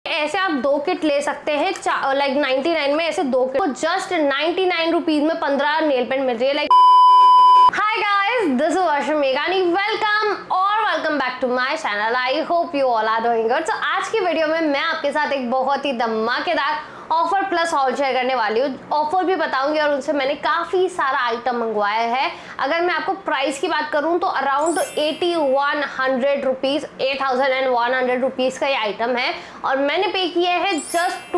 ऐसे आप 2 किट ले सकते हैं लाइक 99 में, ऐसे 2 किट तो जस्ट 99 रुपीज में 15 नेल पेंट मिल रही है। Like hi guys, this is Varsha मेघानी, welcome back to my channel. I hope you all are doing good. So आज की वीडियो में मैं आपके साथ एक बहुत ही धमाकेदार ऑफर प्लस हॉल शेयर करने वाली हूँ। ऑफर भी बताऊंगी और उनसे मैंने काफ़ी सारा आइटम मंगवाया है। अगर मैं आपको प्राइस की बात करूँ तो अराउंड 8100 रुपीज़, 8100 रुपीज़ का ये आइटम है और मैंने पे किया है just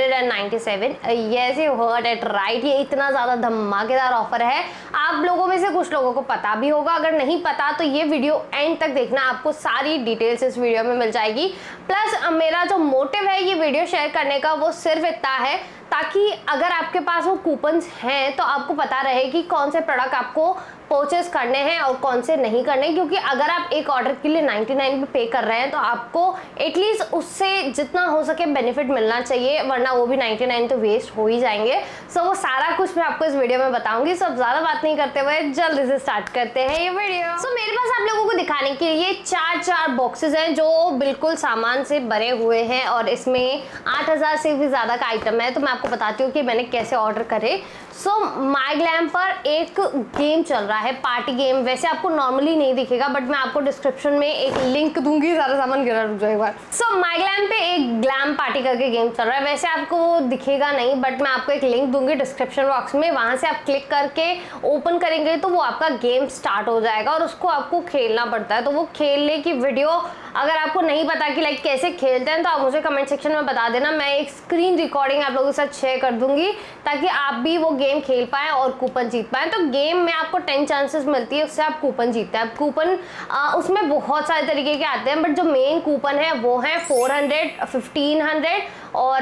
297। Yes you heard it right, ये इतना ज़्यादा धमाकेदार ऑफर है। आप लोगों में से कुछ लोगों को पता भी होगा, अगर नहीं पता तो ये वीडियो एंड तक देखना, आपको सारी डिटेल्स इस वीडियो में मिल जाएगी। प्लस मेरा जो मोटिव है ये वीडियो शेयर करने का वो सिर्फ इतना है ताकि अगर आपके पास वो कूपन्स हैं तो आपको पता रहे कि कौन से प्रोडक्ट आपको परचेस करने हैं और कौन से नहीं करने, क्योंकि अगर आप एक ऑर्डर के लिए 99 पे पे कर रहे हैं तो आपको एटलीस्ट उससे जितना हो सके बेनिफिट मिलना चाहिए, वरना वो भी 99 तो वेस्ट हो ही जाएंगे। सो वो सारा कुछ मैं आपको इस वीडियो में बताऊंगी। सब ज़्यादा बात नहीं करते हुए जल्दी से स्टार्ट करते हैं ये वीडियो। सो मेरे पास आप लोगों को दिखाने के लिए चार बॉक्सेस हैं जो बिल्कुल सामान से भरे हुए हैं और इसमें 8000 से भी ज़्यादा का आइटम है। तो मैं आपको बताती हूँ कि मैंने कैसे ऑर्डर करे। सो माईग्लैम पर एक गेम चल रहा है, पार्टी गेम। वैसे आपको नॉर्मली नहीं दिखेगा बट मैं आपको डिस्क्रिप्शन में एक लिंक दूंगी। सारा सामान गिरा, रुक जाओ एक बार। सो माईग्लैम पे एक ग्लैम पार्टी करके गेम चल रहा है। वैसे आपको वो दिखेगा नहीं बट मैं आपको एक लिंक दूंगी डिस्क्रिप्शन बॉक्स में, वहां से आप क्लिक करके ओपन करेंगे तो वो आपका गेम स्टार्ट हो जाएगा और उसको आपको खेलना पड़ता है। तो वो खेलने की वीडियो अगर आपको नहीं पता कि लाइक कैसे खेलते हैं तो आप मुझे कमेंट सेक्शन में बता देना, मैं एक स्क्रीन रिकॉर्डिंग आप लोगों के साथ शेयर कर दूंगी ताकि आप भी वो गेम खेल पाएँ और कूपन जीत पाएँ। तो गेम में आपको 10 चांसेस मिलती है, उससे आप कूपन जीतते हैं। कूपन उसमें बहुत सारे तरीके के आते हैं बट जो मेन कूपन है वो है 400, 1500 और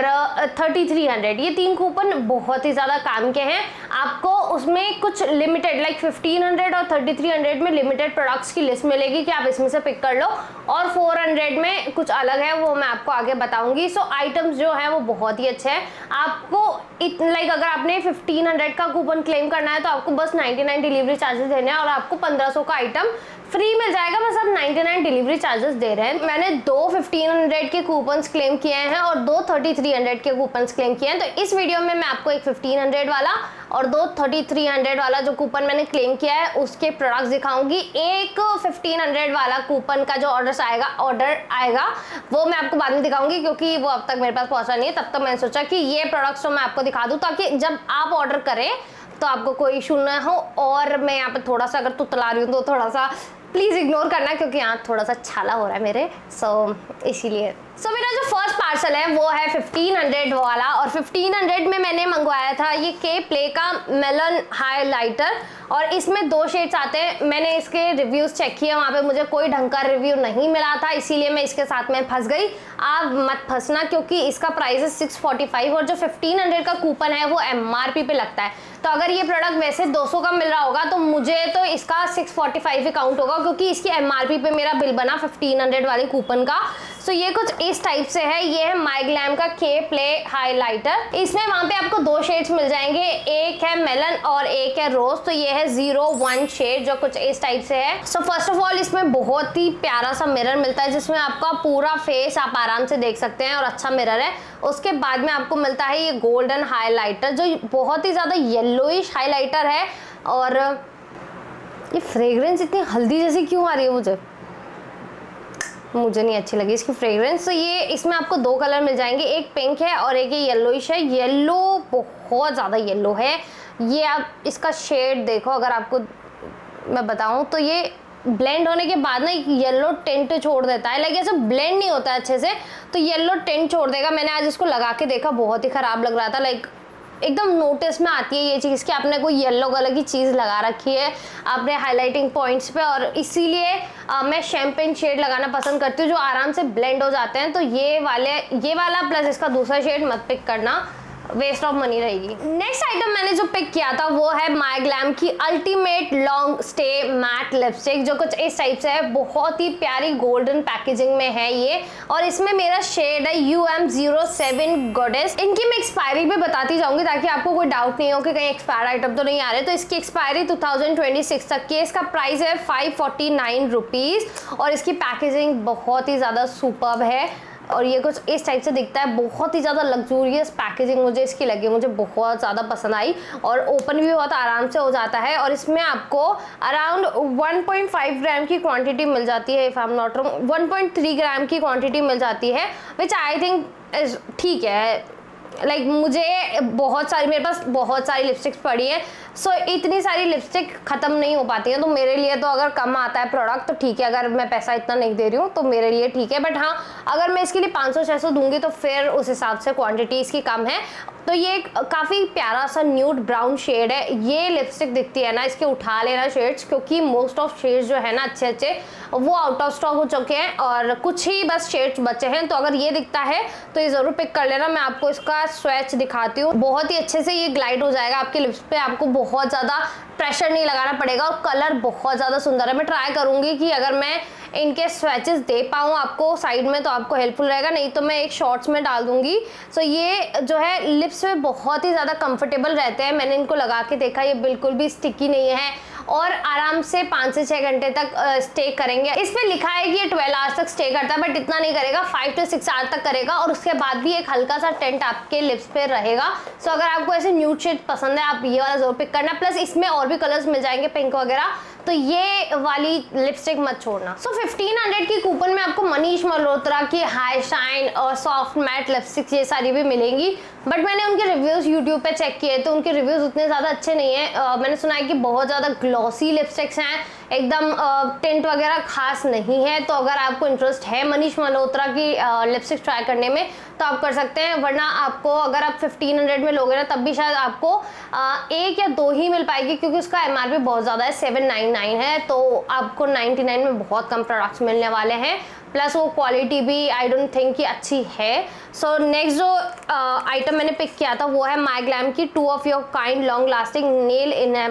3300। ये 3 कूपन बहुत ही ज़्यादा काम के हैं। आपको उसमें कुछ लिमिटेड लाइक 1500 और 3300 में लिमिटेड प्रोडक्ट्स की लिस्ट मिलेगी कि आप इसमें से पिक कर लो, और 400 में कुछ अलग है, वो मैं आपको आगे बताऊंगी। सो आइटम्स जो है वो बहुत ही अच्छे हैं। आपको लाइक अगर आपने 1500 का कूपन क्लेम करना है तो आपको बस 99 डिलीवरी चार्जेस देने हैं और आपको 1500 का आइटम फ्री मिल जाएगा, बस आप 99 डिलीवरी चार्जेस दे रहे हैं। मैंने 2 1500 के कूपन्स क्लेम किए हैं और 2 3300 के कूपन्स क्लेम किए हैं। तो इस वीडियो में मैं आपको एक 1500 वाला और 2 3300 वाला जो कूपन मैंने क्लेम किया है उसके प्रोडक्ट्स दिखाऊंगी। एक 1500 वाला कूपन का जो ऑर्डर आएगा वो मैं आपको बाद में दिखाऊंगी क्योंकि वो अब तक मेरे पास पहुंचा नहीं है। तब तक मैंने सोचा कि ये प्रोडक्ट्स तो मैं आपको दिखा दूँ ताकि जब आप ऑर्डर करें तो आपको कोई इशू ना हो। और मैं यहाँ पे थोड़ा सा अगर तुतला रही हूँ तो थोड़ा सा प्लीज़ इग्नोर करना क्योंकि यहाँ थोड़ा सा छाला हो रहा है मेरे, सो इसीलिए। सो मेरा जो फर्स्ट पार्सल है वो है 1500 वाला और 1500 में मैंने मंगवाया था ये के प्ले का मेलन हाइलाइटर और इसमें 2 शेड्स आते हैं। मैंने इसके रिव्यूज़ चेक किए, वहाँ पे मुझे कोई ढंग का रिव्यू नहीं मिला था, इसीलिए मैं इसके साथ में फंस गई। आप मत फंसना क्योंकि इसका प्राइस है 645 और जो 1500 का कूपन है वो MRP पे लगता है। तो अगर ये प्रोडक्ट वैसे 200 का मिल रहा होगा तो मुझे तो इसका 645 ही काउंट होगा क्योंकि इसकी MRP पे मेरा बिल बना 1500 वाले कूपन का। सो ये कुछ इस टाइप से है। ये है माईग्लैम का के प्ले हाइलाइटर। इसमें वहाँ पे आपको 2 शेड्स मिल जाएंगे, एक है मेलन और एक है रोज। तो ये है 01 शेड जो कुछ इस टाइप से है। सो फर्स्ट ऑफ ऑल इसमें बहुत ही प्यारा सा मिरर मिलता है जिसमें आपका पूरा फेस आप आराम से देख सकते हैं और अच्छा मिरर है। उसके बाद में आपको मिलता है ये गोल्डन हाइलाइटर जो बहुत ही ज़्यादा येलोइश हाइलाइटर है। और ये फ्रेग्रेंस इतनी हल्दी जैसी क्यों आ रही है, मुझे नहीं अच्छी लगी इसकी फ्रेग्रेंस। तो ये इसमें आपको 2 कलर मिल जाएंगे, एक पिंक है और एक ये येलोइश है। येलो बहुत ज़्यादा येलो है। ये आप इसका शेड देखो, अगर आपको मैं बताऊं तो ये ब्लेंड होने के बाद ना एक येलो टिंट छोड़ देता है, लाइक ऐसे ब्लेंड नहीं होता है अच्छे से, तो येलो टिंट छोड़ देगा। मैंने आज इसको लगा के देखा, बहुत ही ख़राब लग रहा था। लाइक एकदम नोटिस में आती है ये चीज़ कि आपने कोई येलो कलर की चीज़ लगा रखी है आपने हाइलाइटिंग पॉइंट्स पे, और इसीलिए मैं शैम्पेन शेड लगाना पसंद करती हूँ जो आराम से ब्लेंड हो जाते हैं। तो ये वाला प्लस इसका दूसरा शेड मत पिक करना, वेस्ट ऑफ मनी रहेगी। नेक्स्ट आइटम मैंने जो पिक किया था वो है माईग्लैम की ultimate long stay matte lipstick जो कुछ इस टाइप से है। बहुत ही प्यारी गोल्डन पैकेजिंग में है ये और इसमें मेरा शेड है UM07 गॉडेस। इनकी मैं एक्सपायरी भी बताती जाऊंगी ताकि आपको कोई डाउट नहीं हो कि कहीं एक्सपायर्ड आइटम तो नहीं आ रहे। तो इसकी एक्सपायरी 2026 तक की है। इसका प्राइस है 549 रुपीज़ और इसकी पैकेजिंग बहुत ही ज़्यादा सुपर्ब है। और ये कुछ इस टाइप से दिखता है। बहुत ही ज़्यादा लग्जूरियस पैकेजिंग मुझे इसकी लगी, मुझे बहुत ज़्यादा पसंद आई और ओपन भी बहुत आराम से हो जाता है। और इसमें आपको अराउंड 1.5 ग्राम की क्वांटिटी मिल जाती है, if I am not wrong 1.3 gram की क्वांटिटी मिल जाती है, विच आई थिंक इज ठीक है। लाइक मुझे बहुत सारी, मेरे पास बहुत सारी लिपस्टिक्स पड़ी है, सो इतनी सारी लिपस्टिक ख़त्म नहीं हो पाती है, तो मेरे लिए तो अगर कम आता है प्रोडक्ट तो ठीक है, अगर मैं पैसा इतना नहीं दे रही हूँ तो मेरे लिए ठीक है। बट हाँ, अगर मैं इसके लिए 500-600 दूंगी तो फिर उस हिसाब से क्वांटिटी इसकी कम है। तो ये काफ़ी प्यारा सा न्यूड ब्राउन शेड है। ये लिपस्टिक दिखती है ना, इसके उठा लेना शेड्स, क्योंकि मोस्ट ऑफ शेड्स जो है ना अच्छे अच्छे वो आउट ऑफ स्टॉक हो चुके हैं और कुछ ही बस शेड्स बचे हैं। तो अगर ये दिखता है तो ये ज़रूर पिक कर लेना। मैं आपको इसका स्वैच दिखाती हूँ, बहुत ही अच्छे से ये ग्लाइड हो जाएगा आपके लिप्स पे, आपको बहुत ज़्यादा प्रेशर नहीं लगाना पड़ेगा और कलर बहुत ज़्यादा सुंदर है। मैं ट्राई करूँगी कि अगर मैं इनके स्वैचेस दे पाऊँ आपको साइड में तो आपको हेल्पफुल रहेगा, नहीं तो मैं एक शॉर्ट्स में डाल दूँगी। सो ये जो है लिप्स में बहुत ही ज़्यादा कंफर्टेबल रहते हैं, मैंने इनको लगा के देखा, ये बिल्कुल भी स्टिकी नहीं है और आराम से 5 से 6 घंटे तक स्टे करेंगे। इसमें लिखा है कि ये 12 आवर्स तक स्टे करता है, बट इतना नहीं करेगा, 5 to 6 आवर्स तक करेगा और उसके बाद भी एक हल्का सा टेंट आपके लिप्स पे रहेगा। सो अगर आपको ऐसे न्यूड शेड पसंद है आप ये वाला जरूर पिक करना। प्लस इसमें और भी कलर्स मिल जाएंगे पिंक वगैरह, तो ये वाली लिपस्टिक मत छोड़ना। सो 1500 की कूपन में आपको मनीष मल्होत्रा की हाई शाइन और सॉफ्ट मैट लिपस्टिक्स ये सारी भी मिलेंगी, बट मैंने उनके रिव्यूज़ यूट्यूब पे चेक किए तो उनके रिव्यूज़ उतने ज़्यादा अच्छे नहीं है। मैंने सुना है कि बहुत ज़्यादा ग्लॉसी लिपस्टिक्स हैं, एकदम टिंट वगैरह खास नहीं है। तो अगर आपको इंटरेस्ट है मनीष मल्होत्रा की लिपस्टिक ट्राई करने में तो आप कर सकते हैं, वरना आपको अगर आप 1500 में लोगे ना तब भी शायद आपको 1 या 2 ही मिल पाएगी, क्योंकि उसका MRP बहुत ज़्यादा है, 799 है, तो आपको 99 में बहुत कम प्रोडक्ट्स मिलने वाले हैं। प्लस वो क्वालिटी भी आई डोंट थिंक कि अच्छी है। सो नेक्स्ट जो आइटम मैंने पिक किया था वो है माई ग्लैम की 2 of your kind long lasting nail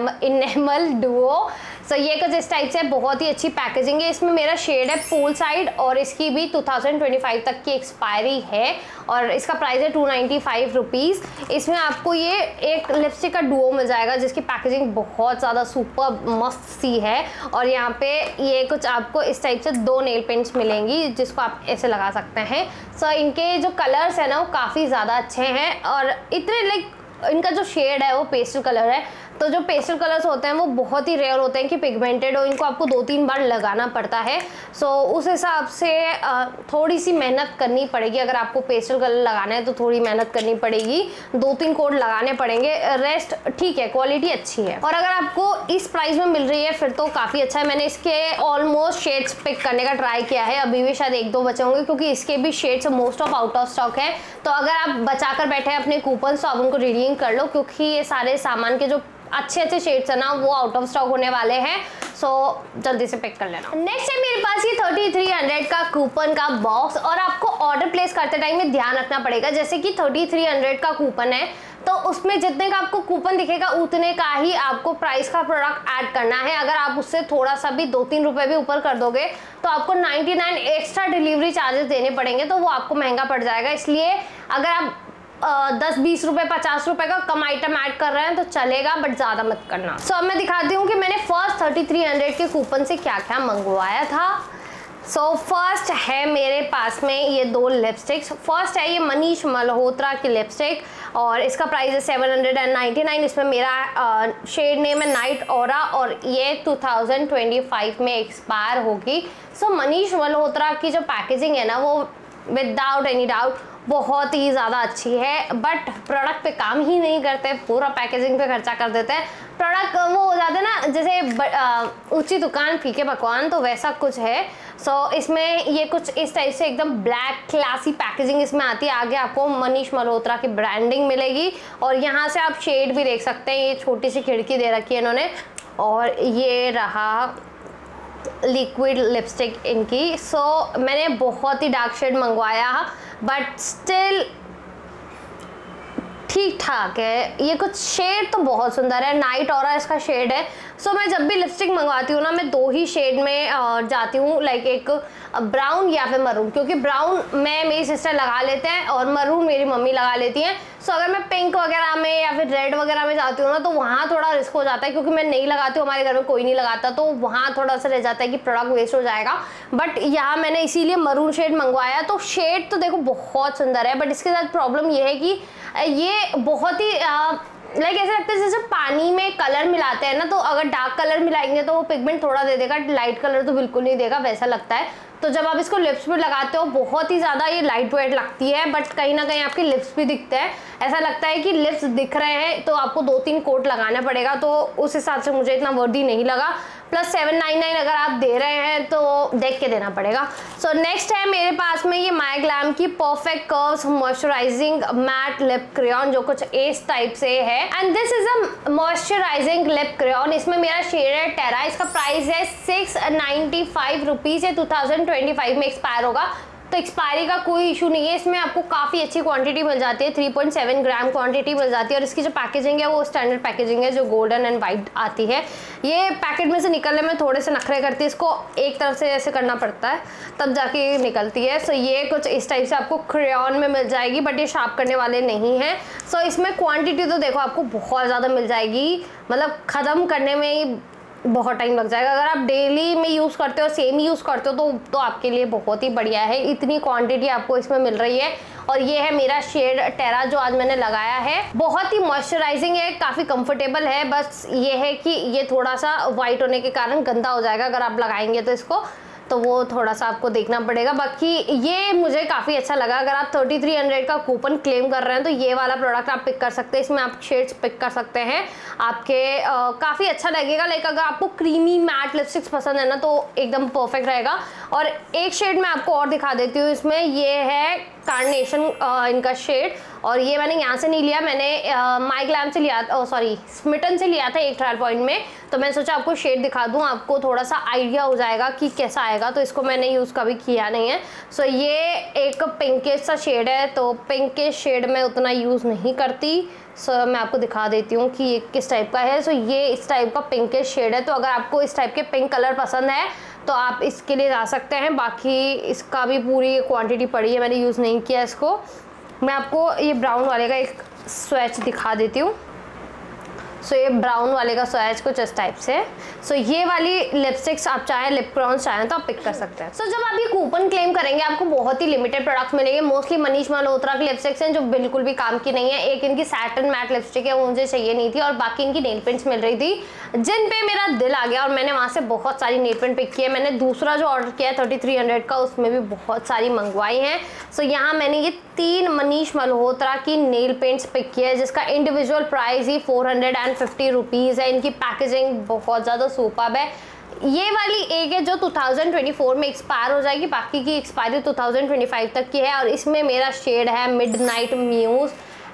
enamel duo. So ये कुछ इस टाइप से बहुत ही अच्छी पैकेजिंग है। इसमें मेरा शेड है पूल साइड और इसकी भी 2025 तक की एक्सपायरी है और इसका प्राइस है 295 रुपीज़। इसमें आपको ये एक लिपस्टिक का डुओ मिल जाएगा जिसकी पैकेजिंग बहुत ज़्यादा सुपर मस्त सी है और यहाँ पे ये कुछ आपको इस टाइप से 2 नेल पेंट्स मिलेंगी जिसको आप ऐसे लगा सकते हैं। सो इनके जो कलर्स है ना वो काफ़ी ज़्यादा अच्छे हैं और इतने लाइक इनका जो शेड है वो पेस्टल कलर है, तो जो पेस्टल कलर्स होते हैं वो बहुत ही रेयर होते हैं कि पिगमेंटेड हो, इनको आपको 2-3 बार लगाना पड़ता है। सो उस हिसाब से थोड़ी सी मेहनत करनी पड़ेगी। अगर आपको पेस्टल कलर लगाना है तो थोड़ी मेहनत करनी पड़ेगी, 2-3 कोड लगाने पड़ेंगे, रेस्ट ठीक है, क्वालिटी अच्छी है। और अगर आपको इस प्राइस में मिल रही है फिर तो काफ़ी अच्छा है। मैंने इसके ऑलमोस्ट शेड्स पिक करने का ट्राई किया है, अभी भी शायद 1-2 बचे होंगे क्योंकि इसके भी shades most of out of stock है। तो अगर आप बचा कर बैठे हैं अपने कूपन तो आप उनको रिडीम कर लो, क्योंकि ये सारे सामान के जो अच्छे शेड्स है ना वो आउट ऑफ स्टॉक होने वाले हैं। सो जल्दी से पिक कर लेना। नेक्स्ट है मेरे पास ये 3300 का कूपन का बॉक्स और आपको ऑर्डर प्लेस करते टाइम में ध्यान रखना पड़ेगा। जैसे कि 3300 का कूपन है तो उसमें जितने का आपको कूपन दिखेगा उतने का ही आपको प्राइस का प्रोडक्ट ऐड करना है। अगर आप उससे थोड़ा सा भी 2-3 रुपए भी ऊपर कर दोगे तो आपको 99 एक्स्ट्रा डिलीवरी चार्जेस देने पड़ेंगे, तो वो आपको महंगा पड़ जाएगा। इसलिए अगर आप 10-20 रुपए 50 रुपए का कम आइटम ऐड कर रहे हैं तो चलेगा, बट ज़्यादा मत करना। सो अब मैं दिखाती हूँ कि मैंने फर्स्ट 3300 के कूपन से क्या क्या मंगवाया था। सो फर्स्ट है मेरे पास में ये 2 लिपस्टिक्स। फर्स्ट है ये मनीष मल्होत्रा की लिपस्टिक और इसका प्राइस है 799। इसमें मेरा शेड नेम है नाइट ऑरा और ये 2025 में एक्सपायर होगी। सो मनीष मल्होत्रा की जो पैकेजिंग है ना वो विदाउट एनी डाउट बहुत ही ज़्यादा अच्छी है, बट प्रोडक्ट पे काम ही नहीं करते, पूरा पैकेजिंग पे खर्चा कर देते हैं। प्रोडक्ट वो हो जाते हैं ना जैसे ऊंची दुकान फीके पकवान, तो वैसा कुछ है। सो इसमें ये कुछ इस टाइप से एकदम ब्लैक क्लासी पैकेजिंग इसमें आती है। आगे आपको मनीष मल्होत्रा की ब्रांडिंग मिलेगी और यहाँ से आप शेड भी देख सकते हैं। ये छोटी सी खिड़की दे रखी है इन्होंने और ये रहा लिक्विड लिपस्टिक इनकी। सो मैंने बहुत ही डार्क शेड मंगवाया बट स्टिल ठीक ठाक है। ये कुछ शेड तो बहुत सुंदर है, नाइट ऑरा इसका शेड है। सो मैं जब भी लिपस्टिक मंगवाती हूँ ना, मैं 2 ही शेड में जाती हूँ, लाइक एक ब्राउन या फिर मरून, क्योंकि ब्राउन मैं मेरी सिस्टर लगा लेते हैं और मरून मेरी मम्मी लगा लेती हैं। सो अगर मैं पिंक वगैरह में या फिर रेड वगैरह में जाती हूँ ना, तो वहाँ थोड़ा रिस्क हो जाता है, क्योंकि मैं नहीं लगाती हूँ, हमारे घर में कोई नहीं लगाता, तो वहाँ थोड़ा सा रह जाता है कि प्रोडक्ट वेस्ट हो जाएगा। बट यहाँ मैंने इसीलिए मरून शेड मंगवाया। तो शेड तो देखो बहुत सुंदर है, बट इसके साथ प्रॉब्लम ये है कि ये बहुत ही लाइक ऐसे लगता है जैसे पानी में कलर मिलाते हैं ना, तो अगर डार्क कलर मिलाएंगे तो वो पिगमेंट थोड़ा दे देगा, लाइट कलर तो बिल्कुल नहीं देगा, वैसा लगता है। तो जब आप इसको लिप्स पे लगाते हो बहुत ही ज़्यादा ये लाइट वेट लगती है, बट कहीं ना कहीं आपके लिप्स भी दिखते हैं, ऐसा लगता है कि लिप्स दिख रहे हैं, तो आपको 2-3 कोट लगाना पड़ेगा। तो उस हिसाब से मुझे इतना वर्दी नहीं लगा। प्लस 799 अगर आप दे रहे हैं तो देख के देना पड़ेगा। सो नेक्स्ट है मेरे पास में ये माई ग्लैम की perfect curves moisturising matte lip crayon, जो कुछ इस टाइप से है। And this is a moisturising lip crayon. इसमें मेरा शेड है टेरा। इसका प्राइस है 695 रुपीज़ है। 2025 में एक्सपायर होगा, तो एक्सपायरी का कोई इशू नहीं है। इसमें आपको काफ़ी अच्छी क्वांटिटी मिल जाती है, 3.7 ग्राम क्वांटिटी मिल जाती है। और इसकी जो पैकेजिंग है वो स्टैंडर्ड पैकेजिंग है, जो गोल्डन एंड वाइट आती है। ये पैकेट में से निकलने में थोड़े से नखरे करती है, इसको एक तरफ से ऐसे करना पड़ता है तब जाके निकलती है। सो ये कुछ इस टाइप से आपको क्रेयॉन में मिल जाएगी, बट ये शार्प करने वाले नहीं हैं। सो इसमें क्वान्टिटी तो देखो आपको बहुत ज़्यादा मिल जाएगी, मतलब ख़त्म करने में ही बहुत टाइम लग जाएगा। अगर आप डेली में यूज़ करते हो, सेम यूज़ करते हो, तो आपके लिए बहुत ही बढ़िया है। इतनी क्वांटिटी आपको इसमें मिल रही है। और ये है मेरा शेड टेरा जो आज मैंने लगाया है। बहुत ही मॉइस्चराइजिंग है, काफ़ी कंफर्टेबल है। बस ये है कि ये थोड़ा सा वाइट होने के कारण गंदा हो जाएगा अगर आप लगाएंगे तो इसको, तो वो थोड़ा सा आपको देखना पड़ेगा। बाकी ये मुझे काफ़ी अच्छा लगा। अगर आप 3300 का कूपन क्लेम कर रहे हैं तो ये वाला प्रोडक्ट आप पिक कर सकते हैं। इसमें आप शेड्स पिक कर सकते हैं, आपके काफ़ी अच्छा लगेगा। लाइक अगर आपको क्रीमी मैट लिपस्टिक्स पसंद है ना, तो एकदम परफेक्ट रहेगा। और एक शेड मैं आपको और दिखा देती हूँ इसमें, ये है कार्नेशन इनका शेड। और ये मैंने यहाँ से नहीं लिया, मैंने माई ग्लैम से लिया, सॉरी स्मिटन से लिया था एक ट्रायल पॉइंट में। तो मैं सोचा आपको शेड दिखा दूँ, आपको थोड़ा सा आइडिया हो जाएगा कि कैसा आएगा। तो इसको मैंने यूज़ कभी किया नहीं है। सो ये एक पिंकिश सा शेड है, तो पिंकिश शेड में उतना यूज़ नहीं करती। सो मैं आपको दिखा देती हूँ कि ये किस टाइप का है। सो ये इस टाइप का पिंकिश शेड है। तो अगर आपको इस टाइप के पिंक कलर पसंद है तो आप इसके लिए जा सकते हैं। बाकी इसका भी पूरी क्वांटिटी पड़ी है, मैंने यूज़ नहीं किया इसको। मैं आपको ये ब्राउन वाले का एक स्वैच दिखा देती हूँ। सो ये ब्राउन वाले का स्वैच कुछ इस टाइप से। सो ये वाली लिपस्टिक्स आप चाहें, लिप क्राउन चाहें तो आप पिक कर सकते हैं। सो जब आप ये कूपन क्लेम करेंगे आपको बहुत ही लिमिटेड प्रोडक्ट्स मिलेंगे। मोस्टली मनीष मल्होत्रा की लिपस्टिक्स हैं जो बिल्कुल भी काम की नहीं है। एक इनकी सैटिन मैट लिपस्टिक है, वो मुझे चाहिए नहीं थी, और बाकी इनकी नेल पेंट्स मिल रही थी जिन पे मेरा दिल आ गया और मैंने वहाँ से बहुत सारी नेल पेंट पिक की है। मैंने दूसरा जो ऑर्डर किया है 3300 का, उसमें भी बहुत सारी मंगवाई हैं। सो यहाँ मैंने ये 3 मनीष मल्होत्रा की नेल पेंट्स पिक किया है, जिसका इंडिविजुअल प्राइस ही 450 रुपीज़ है। इनकी पैकेजिंग बहुत ज़्यादा सुपर्ब है। ये वाली एक है जो 2024 में एक्सपायर हो जाएगी, बाकी की एक्सपायरी 2025 तक की है। और इसमें मेरा शेड है मिडनाइट म्यूज,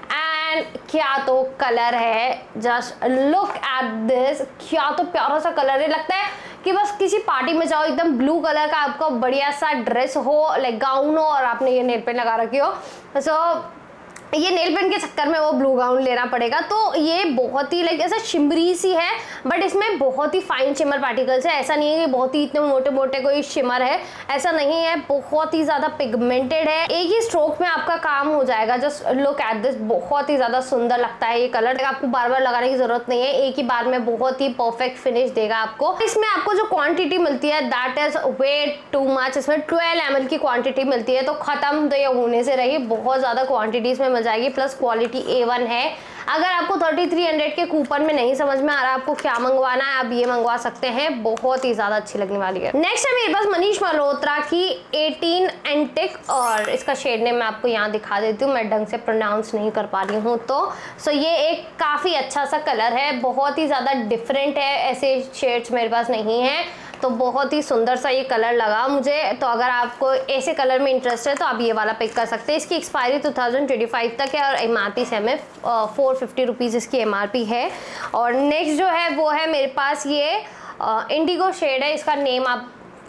एंड क्या तो कलर है, जस्ट लुक एट दिस। क्या तो प्यारा सा कलर है, लगता है कि बस किसी पार्टी में जाओ, एकदम ब्लू कलर का आपका बढ़िया सा ड्रेस हो, लाइक गाउन हो, और आपने ये नेल पेंट लगा रखी हो। सो ये नेल पेंट के चक्कर में वो ब्लू गाउन लेना पड़ेगा। तो ये बहुत ही लाइक ऐसा शिमरी सी है, बट इसमें बहुत ही फाइन शिमर पार्टिकल्स है। ऐसा नहीं है कि बहुत ही इतने मोटे मोटे कोई शिमर है, ऐसा नहीं है। बहुत ही ज़्यादा पिगमेंटेड है, एक ही स्ट्रोक में आपका काम हो जाएगा। जस्ट लुक एट दिस, बहुत ही ज़्यादा सुंदर लगता है ये कलर। आपको बार बार लगाने की ज़रूरत नहीं है, एक ही बार में बहुत ही परफेक्ट फिनिश देगा आपको। इसमें आपको जो क्वान्टिटी मिलती है that is way too much. इसमें 12 ml की क्वान्टिटी मिलती है, तो ख़त्म तो ये होने से रही। बहुत ज़्यादा क्वान्टिटी इसमें जाएगी, प्लस क्वालिटी A1 है। अगर आपको 3300 के कूपन में नहीं समझ में आ रहा आपको क्या मंगवाना है, आप ये मंगवा सकते हैं, बहुत ही ज्यादा अच्छी लगने वाली है। नेक्स्ट है मेरे पास मनीष मल्होत्रा की 18 एंटिक, और इसका शेड नेम मैं आपको यहाँ दिखा देती हूँ, मैं ढंग से प्रोनाउंस नहीं कर पा रही हूँ। तो ये एक काफ़ी अच्छा सा कलर है, बहुत ही ज़्यादा डिफरेंट है, ऐसे शेड्स मेरे पास नहीं है। तो बहुत ही सुंदर सा ये कलर लगा मुझे। तो अगर आपको ऐसे कलर में इंटरेस्ट है तो आप ये वाला पिक कर सकते हैं। इसकी एक्सपायरी 2025 तक है, और MRP से हमें 450 रुपीज़ इसकी MRP है। और नेक्स्ट जो है वो है मेरे पास ये इंडिगो शेड है, इसका नेम आप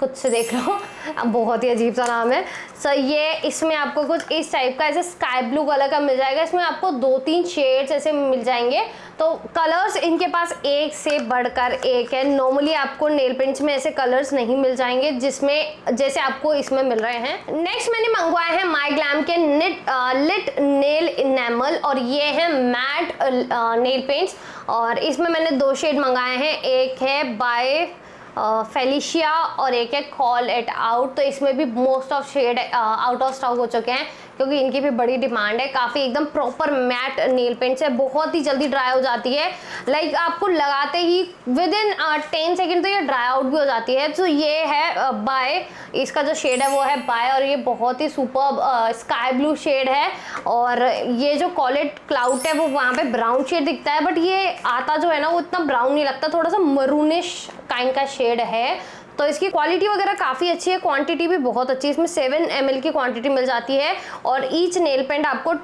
खुद से देख लो, बहुत ही अजीब सा नाम है। सो ये इसमें आपको कुछ इस टाइप का ऐसे स्काई ब्लू कलर का मिल जाएगा। इसमें आपको 2-3 शेड्स ऐसे मिल जाएंगे। तो कलर्स इनके पास एक से बढ़कर एक है। नॉर्मली आपको नेल पेंट्स में ऐसे कलर्स नहीं मिल जाएंगे जिसमें जैसे आपको इसमें मिल रहे हैं। नेक्स्ट मैंने मंगवाए हैं माई ग्लैम के लिट नेल इनेमल, और ये है मैट नेल पेंट्स, और इसमें मैंने 2 शेड मंगाए हैं। एक है बाय फेलिशिया और एक है कॉल इट आउट। तो इसमें भी most of shade out of stock हो चुके हैं क्योंकि इनकी भी बड़ी डिमांड है। काफ़ी एकदम प्रॉपर मैट नेल पेंट्स है, बहुत ही जल्दी ड्राई हो जाती है। लाइक आपको लगाते ही विद इन 10 सेकेंड तो ये ड्राई आउट भी हो जाती है। तो ये है बाय, इसका जो शेड है वो है बाय, और ये बहुत ही सुपर स्काई ब्लू शेड है। और ये जो कॉल इट क्लाउड है वो वहाँ पे ब्राउन शेड दिखता है, बट ये आता जो है ना वो इतना ब्राउन नहीं लगता, थोड़ा सा मरूनिश काइंड का शेड है। तो इसकी क्वालिटी वगैरह काफ़ी अच्छी है, क्वांटिटी भी बहुत अच्छी है। इसमें 7 ml की क्वांटिटी मिल जाती है, और ईच नेल पेंट आपको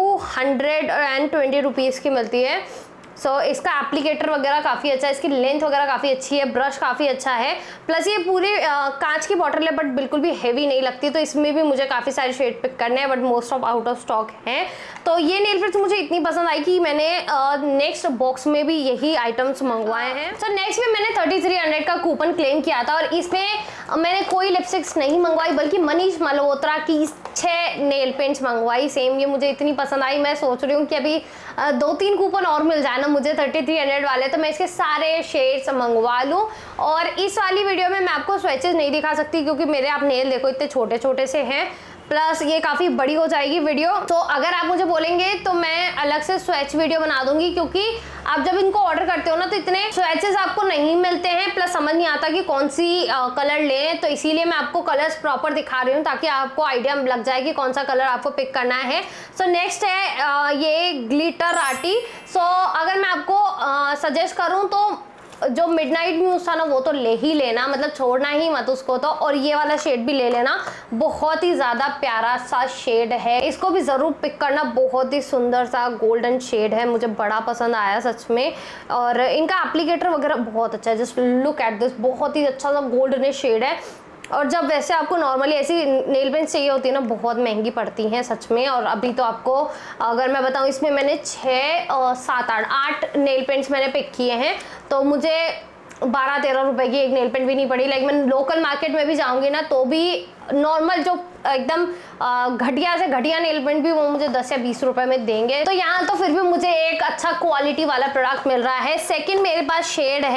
220 रुपीज़ की मिलती है। सो इसका एप्लीकेटर वगैरह काफ़ी अच्छा है, इसकी लेंथ वगैरह काफ़ी अच्छी है, ब्रश काफ़ी अच्छा है। प्लस ये पूरी कांच की बॉटल है, बट बिल्कुल भी हेवी नहीं लगती। तो इसमें भी मुझे काफ़ी सारे शेड पिक करने हैं, but most of out of stock हैं। तो ये नेल पेंट्स मुझे इतनी पसंद आई कि मैंने नेक्स्ट बॉक्स में भी यही आइटम्स मंगवाए हैं। सो नेक्स्ट में मैंने 3300 का कूपन क्लेम किया था, और इसमें मैंने कोई लिपस्टिक्स नहीं मंगवाई, बल्कि मनीष मल्होत्रा की 6 नेल पेंट्स मंगवाई। सेम ये मुझे इतनी पसंद आई, मैं सोच रही हूँ कि अभी 2-3 कूपन और मिल जाए ना मुझे 3300 वाले, तो मैं इसके सारे शेड्स मंगवा लूँ। और इस वाली वीडियो में मैं आपको स्वेचेस नहीं दिखा सकती क्योंकि मेरे आप नेल देखो इतने छोटे छोटे से हैं, प्लस ये काफ़ी बड़ी हो जाएगी वीडियो। तो अगर आप मुझे बोलेंगे तो मैं अलग से स्वेच वीडियो बना दूंगी, क्योंकि आप जब इनको ऑर्डर करते हो ना तो इतने स्वेचेस आपको नहीं मिलते हैं, प्लस समझ नहीं आता कि कौन सी कलर लें। तो इसीलिए मैं आपको कलर्स प्रॉपर दिखा रही हूँ ताकि आपको आइडिया लग जाए कि कौन सा कलर आपको पिक करना है। सो नेक्स्ट है ये ग्लिटर आर्टी। सो अगर मैं आपको सजेस्ट करूँ तो जो मिडनाइट म्यूज था ना वो तो ले ही लेना, मतलब छोड़ना ही मत उसको तो। और ये वाला शेड भी ले लेना, बहुत ही ज़्यादा प्यारा सा शेड है, इसको भी ज़रूर पिक करना। बहुत ही सुंदर सा गोल्डन शेड है, मुझे बड़ा पसंद आया सच में। और इनका एप्लीकेटर वगैरह बहुत अच्छा है, जस्ट लुक एट दिस, बहुत ही अच्छा सा गोल्डन शेड है। और जब वैसे आपको नॉर्मली ऐसी नेल पेंट चाहिए होती है ना, बहुत महंगी पड़ती हैं सच में। और अभी तो आपको अगर मैं बताऊं, इसमें मैंने 6, 7, 8 नेल पेंट्स मैंने पिक किए हैं, तो मुझे 12-13 रुपए की एक नेल पेंट भी नहीं पड़ी। लाइक मैं लोकल मार्केट में भी जाऊंगी ना तो भी नॉर्मल जो एकदम घटिया से घटिया नेल पेंट भी वो मुझे 10 या 20 रुपए में देंगे। तो यहाँ तो फिर भी मुझे एक अच्छा क्वालिटी वाला प्रोडक्ट मिल रहा है। सेकेंड मेरे पास शेड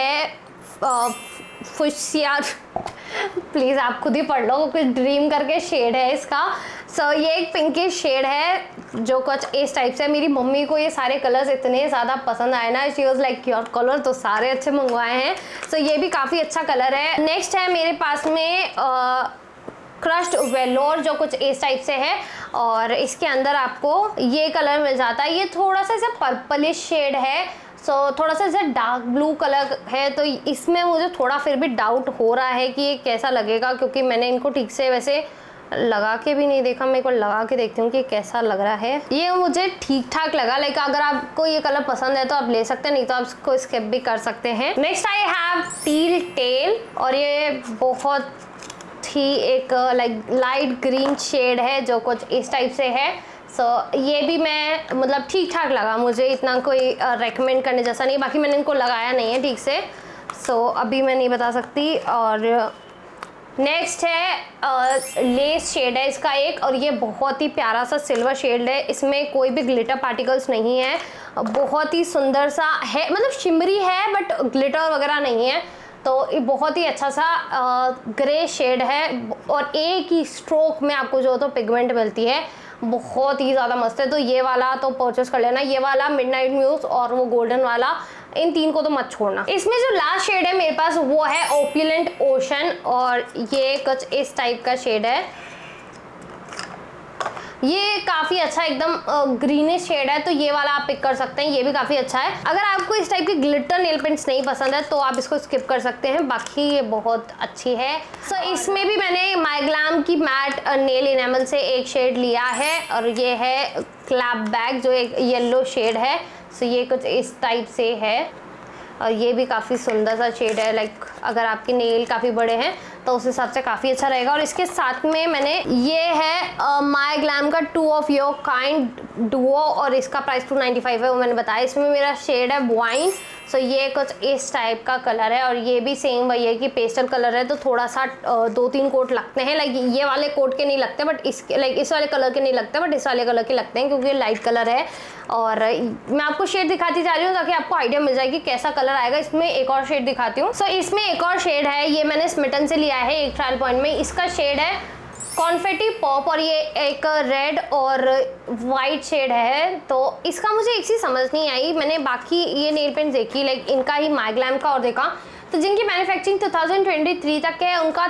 है फुशिया, प्लीज़ आप खुद ही पढ़ लो, कुछ ड्रीम करके शेड है इसका। सो ये एक पिंकिश शेड है जो कुछ इस टाइप से। मेरी मम्मी को ये सारे कलर्स इतने ज़्यादा पसंद आए ना, she was like your colour तो सारे अच्छे मंगवाए हैं। सो ये भी काफ़ी अच्छा कलर है। नेक्स्ट है मेरे पास में क्रश्ड वेलोर, जो कुछ इस टाइप से है, और इसके अंदर आपको ये कलर मिल जाता है। ये थोड़ा सा ऐसे पर्पलिश शेड है, सो थोड़ा सा जैसे डार्क ब्लू कलर है। तो इसमें मुझे थोड़ा फिर भी डाउट हो रहा है कि ये कैसा लगेगा, क्योंकि मैंने इनको ठीक से वैसे लगा के भी नहीं देखा। मैं एक बार लगा के देखती हूँ कि कैसा लग रहा है। ये मुझे ठीक ठाक लगा। लाइक अगर आपको ये कलर पसंद है तो आप ले सकते हैं, नहीं तो आप इसको स्किप भी कर सकते हैं। Next I have teal tale, और ये बहुत ही एक लाइक लाइट ग्रीन शेड है जो कुछ इस टाइप से है। सो ये भी मैं मतलब ठीक ठाक लगा मुझे, इतना कोई रेकमेंड करने जैसा नहीं। बाकी मैंने इनको लगाया नहीं है ठीक से, सो अभी मैं नहीं बता सकती। और नेक्स्ट है लेस शेड है इसका एक, और ये बहुत ही प्यारा सा सिल्वर शेड है। इसमें कोई भी ग्लिटर पार्टिकल्स नहीं है, बहुत ही सुंदर सा है, मतलब शिमरी है बट ग्लिटर वगैरह नहीं है। तो ये बहुत ही अच्छा सा ग्रे शेड है, और एक ही स्ट्रोक में आपको जो तो पिगमेंट मिलती है, बहुत ही ज़्यादा मस्त है। तो ये वाला तो परचेस कर लेना, ये वाला मिडनाइट म्यूज और वो गोल्डन वाला, इन 3 को तो मत छोड़ना। इसमें जो लास्ट शेड है मेरे पास वो है ओपुलेंट ओशन, और ये कुछ इस टाइप का शेड है। ये काफ़ी अच्छा एकदम ग्रीनिश शेड है, तो ये वाला आप पिक कर सकते हैं, ये भी काफ़ी अच्छा है। अगर आपको इस टाइप की ग्लिटर नेल पेंट्स नहीं पसंद है तो आप इसको स्किप कर सकते हैं, बाकी ये बहुत अच्छी है। सो इसमें भी मैंने माई ग्लैम की मैट नेल इनेमल से एक शेड लिया है, और ये है क्लैप बैक जो एक येलो शेड है। सो ये कुछ इस टाइप से है, और ये भी काफ़ी सुंदर सा शेड है। लाइक अगर आपके नेल काफ़ी बड़े हैं तो उस हिसाब से काफ़ी अच्छा रहेगा। और इसके साथ में मैंने ये है माय ग्लैम का 2 ऑफ योर काइंड डुओ, और इसका प्राइस 295 है, वो मैंने बताया। इसमें मेरा शेड है वाइन, सो ये कुछ इस टाइप का कलर है, और ये भी सेम वही है कि पेस्टल कलर है, तो थोड़ा सा 2-3 कोट लगते हैं। लाइक ये वाले कोट के नहीं लगते, बट इसके लाइक इस वाले कलर के नहीं लगते, बट इस वाले कलर के लगते हैं, क्योंकि लाइट कलर है। और मैं आपको शेड दिखाती जा रही हूँ ताकि आपको आइडिया मिल जाए कि कैसा कलर आएगा। इसमें एक और शेड दिखाती हूँ। सो इसमें एक और शेड है, ये मैंने स्मिटन से लिया है एक ट्रायल पॉइंट में। इसका शेड है कॉन्फेटी पॉप, और ये एक रेड और वाइट शेड है। तो इसका मुझे एक चीज़ समझ नहीं आई, मैंने बाकी ये नेल पेंट देखी, लाइक इनका ही माय ग्लैम का और देखा, तो जिनकी मैन्युफैक्चरिंग 2023 तक है उनका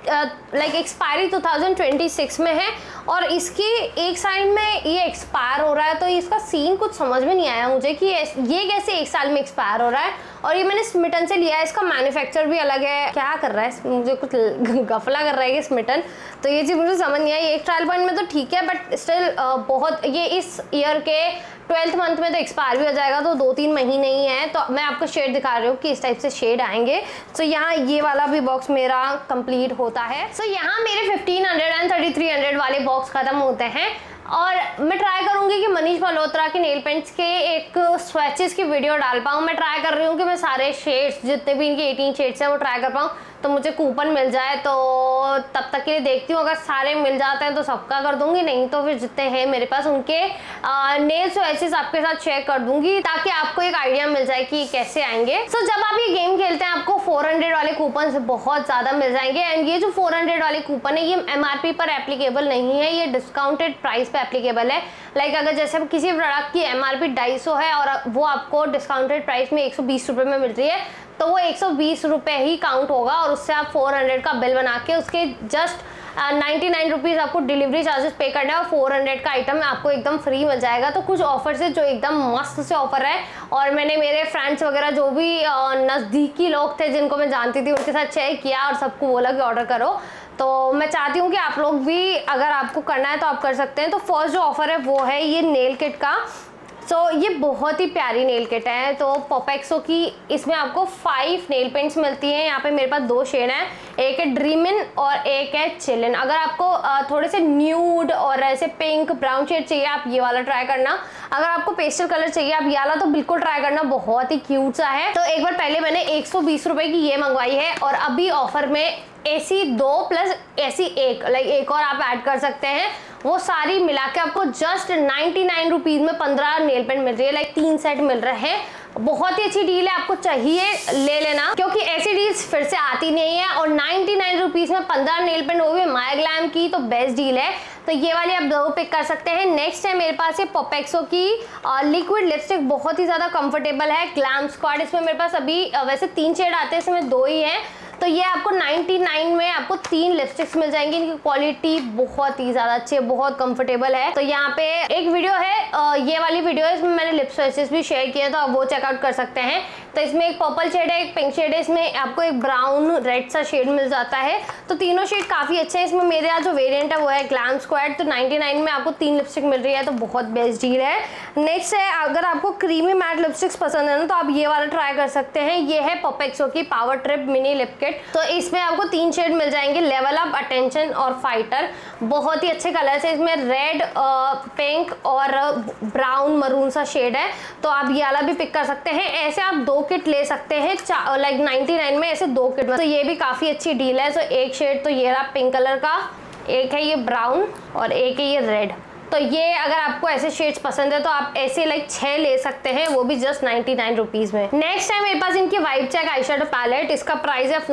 लाइक एक्सपायरी 2026 में है, और इसकी एक साइड में ये एक्सपायर हो रहा है। तो इसका सीन कुछ समझ में नहीं आया मुझे कि ये कैसे एक साल में एक्सपायर हो रहा है। और ये मैंने स्मिटन से लिया है, इसका मैन्युफैक्चर भी अलग है। क्या कर रहा है, मुझे कुछ गफला कर रहा है कि स्मिटन, तो ये चीज़ मुझे समझ नहीं आई। एक ट्रायल पॉइंट में तो ठीक है, बट स्टिल बहुत, ये इस ईयर के 12th मंथ में तो एक्सपायर भी हो जाएगा, तो 2-3 महीने ही है। तो मैं आपको शेड दिखा रही हूँ कि इस टाइप से शेड आएंगे। तो यहाँ ये वाला भी बॉक्स मेरा कंप्लीट होता है। सो यहाँ मेरे 1500 एंड 3300 वाले बॉक्स खत्म होते हैं, और मैं ट्राई करूंगी कि मनीष मल्होत्रा के नेल पेंट्स के एक स्वैचेस की वीडियो डाल पाऊँ। मैं ट्राई कर रही हूँ कि मैं सारे शेड्स जितने भी इनके 18 शेड्स हैं वो ट्राई कर पाऊँ, तो मुझे कूपन मिल जाए। तो तब तक के लिए देखती हूँ, अगर सारे मिल जाते हैं तो सबका कर दूंगी, नहीं तो फिर जितने हैं मेरे पास उनके नेल स्वैचेस आपके साथ शेयर कर दूंगी, ताकि आपको एक आइडिया मिल जाए कि कैसे आएंगे। सो जब आप ये गेम खेलते हैं आपको 400 वाले कूपन बहुत ज़्यादा मिल जाएंगे। एंड ये जो 400 वाले कूपन है ये MRP पर एप्लीकेबल नहीं है, ये डिस्काउंटेड प्राइस पे एप्लीकेबल है। लाइक अगर जैसे किसी प्रोडक्ट की MRP 250 है और वो आपको डिस्काउंटेड प्राइस में 120 रुपये में मिल रही है, तो वो 120 रुपये ही काउंट होगा, और उससे आप 400 का बिल बना के उसके जस्ट 99 रुपीज़ आपको डिलीवरी चार्जेस पे करना है, और 400 का आइटम आपको एकदम फ्री मिल जाएगा। तो कुछ ऑफर्स है जो एकदम मस्त से ऑफर है, और मैंने मेरे फ्रेंड्स वगैरह जो भी नज़दीकी लोग थे जिनको मैं जानती थी उनके साथ शेयर किया और सबको बोला कि ऑर्डर करो। तो मैं चाहती हूँ कि आप लोग भी अगर आपको करना है तो आप कर सकते हैं। तो फर्स्ट जो ऑफर है वो है ये नेल किट का। ये बहुत ही प्यारी नेल किट है। तो पोपेक्सो की इसमें आपको 5 नेल पेंट्स मिलती हैं। यहाँ पे मेरे पास 2 शेड हैं, एक है ड्रीमिन और एक है चिलिन। अगर आपको थोड़े से न्यूड और ऐसे पिंक ब्राउन शेड चाहिए आप ये वाला ट्राई करना। अगर आपको पेस्टल कलर चाहिए आप ये वाला तो बिल्कुल ट्राई करना, बहुत ही क्यूट सा है। तो एक बार पहले मैंने 120 रुपए की ये मंगवाई है, और अभी ऑफर में AC 2 प्लस AC 1 लाइक एक और आप ऐड कर सकते हैं। वो सारी मिला के आपको जस्ट 99 रुपीज़ में 15 नेल पेंट मिल रही है, लाइक 3 सेट मिल रहे हैं। बहुत ही अच्छी डील है, आपको चाहिए ले लेना, क्योंकि ऐसी डील्स फिर से आती नहीं है। और 99 रुपीज़ में 15 नेल पेंट, वो भी माय ग्लैम की, तो बेस्ट डील है। तो ये वाली आप जरूर पिक कर सकते हैं। नेक्स्ट है मेरे पास ये पोपेक्सो की लिक्विड लिपस्टिक, बहुत ही ज़्यादा कंफर्टेबल है, ग्लैम स्क्वाड। इसमें मेरे पास अभी वैसे 3 शेड आते हैं, इसमें 2 ही हैं। तो ये आपको 99 में आपको 3 लिपस्टिक्स मिल जाएंगी। इनकी क्वालिटी बहुत ही ज़्यादा अच्छी है, बहुत कंफर्टेबल है। तो यहाँ पे एक वीडियो है, ये वाली वीडियो है, इसमें मैंने लिप स्विचेस भी शेयर किए, तो आप वो चेकआउट कर सकते हैं। तो इसमें एक पर्पल शेड है, एक पिंक शेड है, इसमें आपको एक ब्राउन रेड सा शेड मिल जाता है। तो तीनों शेड काफ़ी अच्छे हैं। इसमें मेरे यहाँ जो वेरिएंट है वो है ग्लैम स्क्वाड। तो 99 में आपको 3 लिपस्टिक मिल रही है, तो बहुत बेस्ट डील है। नेक्स्ट है, अगर आपको क्रीमी मैट लिपस्टिक्स पसंद है ना तो आप ये वाला ट्राई कर सकते हैं। ये है पोपेक्सो की power trip mini lip kit. तो इसमें आपको 3 शेड मिल जाएंगे, लेवल अप, अटेंशन और फाइटर। बहुत ही अच्छे कलर्स है, इसमें रेड, पिंक और ब्राउन मरून सा शेड है। तो आप ये वाला भी पिक कर सकते हैं। ऐसे आप 2 किट ले सकते हैं, लाइक 99 में ऐसे 2 किट। तो ये भी काफ़ी अच्छी डील है। तो एक शेड तो ये रहा पिंक कलर का, एक है ये ब्राउन और एक है ये रेड। तो ये अगर आपको ऐसे शेड्स पसंद है तो आप ऐसे लाइक 6 ले सकते हैं, वो भी जस्ट 99 रुपीज़ में। नेक्स्ट है मेरे पास इनकी vibe check eye shadow palette. इसका प्राइस है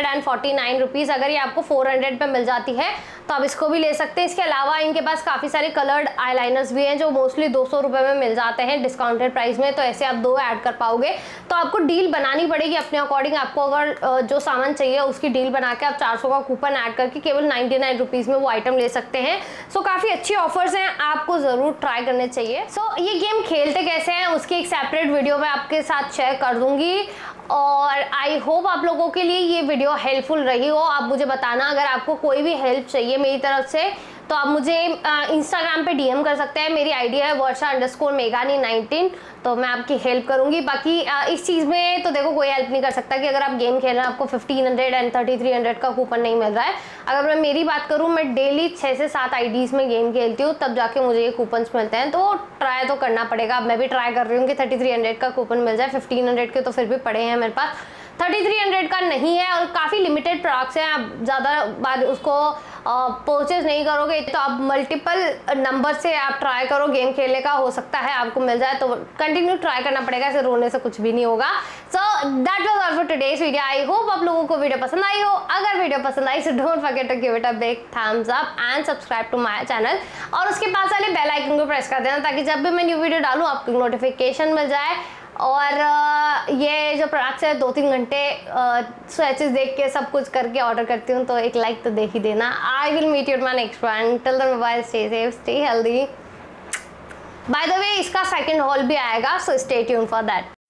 449 रुपीज़। अगर ये आपको 400 पे मिल जाती है तो आप इसको भी ले सकते हैं। इसके अलावा इनके पास काफ़ी सारे कलर्ड आईलाइनर्स भी हैं जो मोस्टली 200 रुपये में मिल जाते हैं डिस्काउंटेड प्राइस में। तो ऐसे आप 2 ऐड कर पाओगे। तो आपको डील बनानी पड़ेगी अपने अकॉर्डिंग। आपको अगर जो सामान चाहिए उसकी डील बना के आप 400 का कूपन ऐड करके केवल 99 रुपीज़ में वो आइटम ले सकते हैं। सो काफ़ी अच्छी ऑफर्स हैं, आपको ज़रूर ट्राई करने चाहिए। सो ये गेम खेलते कैसे हैं उसकी एक सेपरेट वीडियो मैं आपके साथ शेयर कर दूंगी, और आई होप आप लोगों के लिए ये वीडियो हेल्पफुल रही हो। आप मुझे बताना अगर आपको कोई भी हेल्प चाहिए मेरी तरफ से, तो आप मुझे इंस्टाग्राम पे DM कर सकते हैं। मेरी आईडी है Varsha_Meghani19। तो मैं आपकी हेल्प करूंगी। बाकी इस चीज़ में तो देखो कोई हेल्प नहीं कर सकता कि अगर आप गेम खेल रहे हैं आपको 1500 एंड 3300 का कूपन नहीं मिल रहा है। अगर मैं मेरी बात करूं, मैं डेली 6 से 7 IDs में गेम खेलती हूँ, तब जाके मुझे ये कूपन्स मिलते हैं। तो ट्राई तो करना पड़ेगा। अब मैं भी ट्राई कर रही हूँ कि 3300 का कूपन मिल जाए। 1500 के तो फिर भी पड़े हैं मेरे पास, 3300 का नहीं है। और काफ़ी लिमिटेड प्रोडक्ट्स हैं, आप ज़्यादा बार उसको परचेज नहीं करोगे तो आप मल्टीपल नंबर से आप ट्राई करो गेम खेलने का, हो सकता है आपको मिल जाए। तो कंटिन्यू ट्राई करना पड़ेगा, ऐसे रोने से कुछ भी नहीं होगा। So that was all for today's video. I hope आप लोगों को वीडियो पसंद आई हो। अगर वीडियो पसंद आई so don't forget to give it a big thumbs up and subscribe to my channel. और उसके पास वाले बेल आइकन को प्रेस कर देना ताकि जब भी मैं न्यू वीडियो डालूँ आपको नोटिफिकेशन मिल जाए। और ये जो प्रोडक्ट्स है 2-3 घंटे स्वेचेस देख के सब कुछ करके ऑर्डर करती हूँ, तो एक लाइक तो देख ही देना। I will meet you in my next one. Till then bye, stay safe, stay healthy. By the way इसका सेकंड हॉल भी आएगा, so stay tuned for that.